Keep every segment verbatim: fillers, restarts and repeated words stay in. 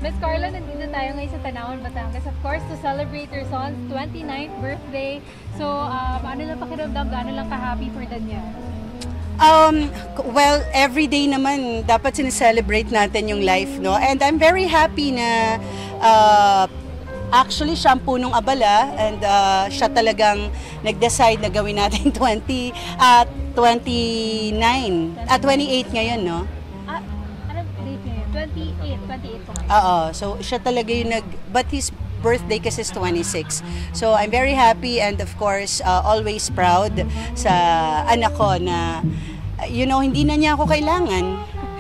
Miss Carla, nandito tayo ngayon sa Tanawan, Batangas. Of course, to celebrate your son's twenty-ninth birthday. So, um, ano lang pakiramdam, gaano lang ka-happy for Daniel? Um, well, every day naman, dapat sineselebrate natin yung life, no? And I'm very happy na uh, actually siya ang punong abala and uh, siya talagang nag-decide na gawin natin twenty, at uh, twenty-nine, at uh, twenty-eight ngayon, no? Ah, anong date ngayon? twenty-eight, twenty-eight po. Oo, so siya talaga yung nag, but his birthday kasi is twenty-six. So I'm very happy and of course uh, always proud sa anak ko na you know, hindi na niya ako kailangan.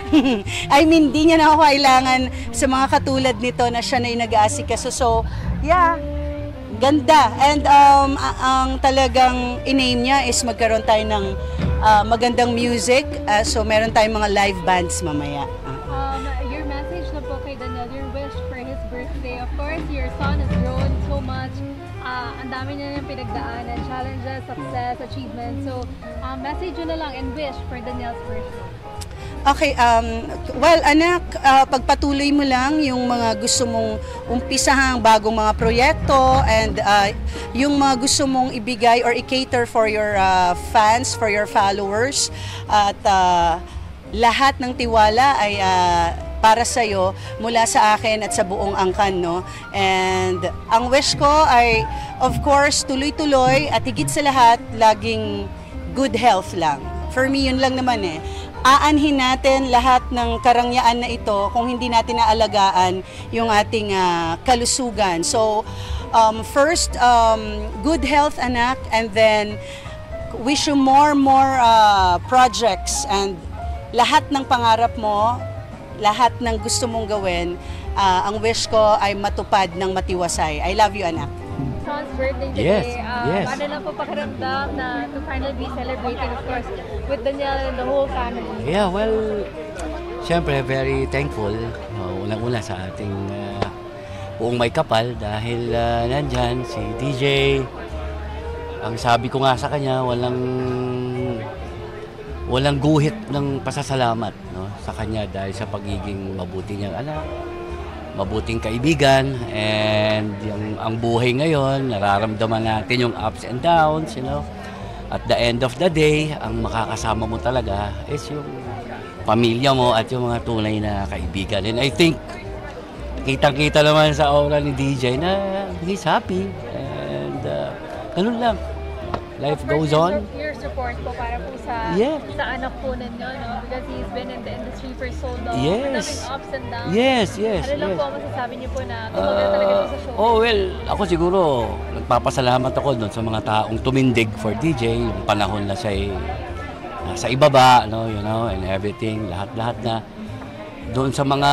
I mean, hindi niya na ako kailangan sa mga katulad nito na siya na yung nag-aasikaso. So, yeah, ganda. And um, ang talagang in-aim niya is magkaroon tayo ng uh, magandang music. Uh, so, meron tayong mga live bands mamaya. Um, your message na po kay Daniel, your wish for his birthday. Of course, your son has grown so much. Uh, ang dami niya niyang pinagdaanan, challenges, success, achievements. So, um, message yun na lang and wish for Daniel's birthday. Okay, um, well anak, uh, pagpatuloy mo lang yung mga gusto mong umpisahang bagong mga proyekto and uh, yung mga gusto mong ibigay or i-cater for your uh, fans, for your followers. At uh, lahat ng tiwala ay uh, para sa'yo mula sa akin at sa buong angkan, no? And ang wish ko ay, of course, tuloy-tuloy at higit sa lahat, laging good health lang. For me, yun lang naman eh. Aanhin natin lahat ng karangyaan na ito kung hindi natin naalagaan yung ating uh, kalusugan. So, um, first, um, good health, anak, and then wish you more, more uh, projects and lahat ng pangarap mo, lahat ng gusto mong gawin, uh, ang wish ko ay matupad ng matiwasay. I love you, anak. Son's birthday today. Yes, uh, yes. Paano lang po pakiramdam na to finally be celebrating, of course, with Daniel and the whole family? Yeah, well, syempre very thankful. Uh, unang-una sa ating uh, buong may kapal dahil uh, nandyan si D J. Ang sabi ko nga sa kanya, walang walang guhit ng pasasalamat, no, sa kanya dahil sa pagiging mabuti niyang anak, mabuting kaibigan, and yung ang buhay ngayon, nararamdaman natin yung ups and downs, you know. At the end of the day, ang makakasama mo talaga is yung pamilya mo at yung mga tunay na kaibigan. And I think, kitang-kita naman sa aura ni D J na he's happy. And uh, ganun lang. Life goes on. Your support po para po sa, yeah. sa anak po ninyo, no? Because he's been in the industry for so long. Yes. Madaming ups and downs. Yes, yes, Ano lang yes. po ang masasabi niyo po na tumagal talaga po sa show? Oh, well, ako siguro, nagpapasalamat ako doon sa mga taong tumindig for D J, yung panahon na siya nasa ibaba, no, you know, and everything, lahat-lahat na. Doon sa mga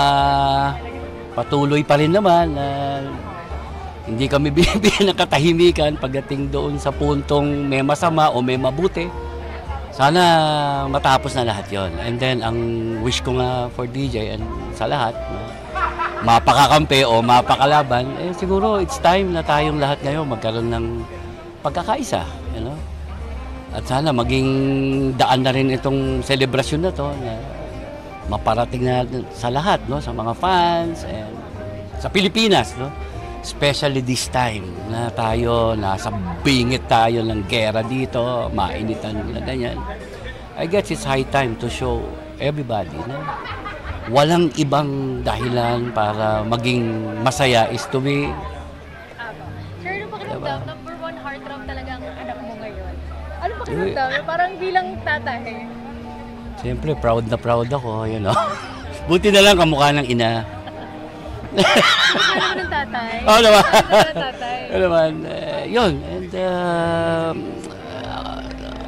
patuloy pa rin naman, na uh, hindi kami binibigyan ng katahimikan pagdating doon sa puntong may masama o may mabuti. Sana matapos na lahat yon. And then, ang wish ko nga for D J and sa lahat, no, mapakakampi o mapakalaban, eh siguro it's time na tayong lahat ngayon magkaroon ng pagkakaisa. You know? At sana maging daan na rin itong selebrasyon na to na maparating na sa lahat, no, sa mga fans and sa Pilipinas, no? Especially this time na tayo, nasa bingit tayo ng gera dito, mainitan na ganyan. I guess it's high time to show everybody na walang ibang dahilan para maging masaya is to be... Sir, ano pakiramdam? Diba? Number one heartthrob talaga ang anak mo ngayon. Ano pakiramdam? Parang bilang tatay. Siyempre, proud na proud ako, you know. Buti na lang kamukha ng ina. Ano naman ng tatay? Oo naman. Ano naman ng tatay? Ano naman, uh, yun. And uh, uh,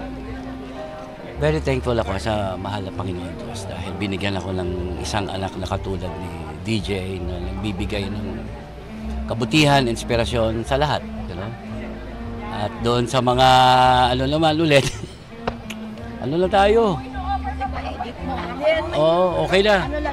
very thankful ako sa mahal na Panginoon Diyos dahil binigyan ako ng isang anak na katulad ni D J na nagbibigay ng kabutihan, inspirasyon sa lahat. You know? At doon sa mga, ano naman ulit, ano na tayo? Yes. Oo, oh, okay na. Ano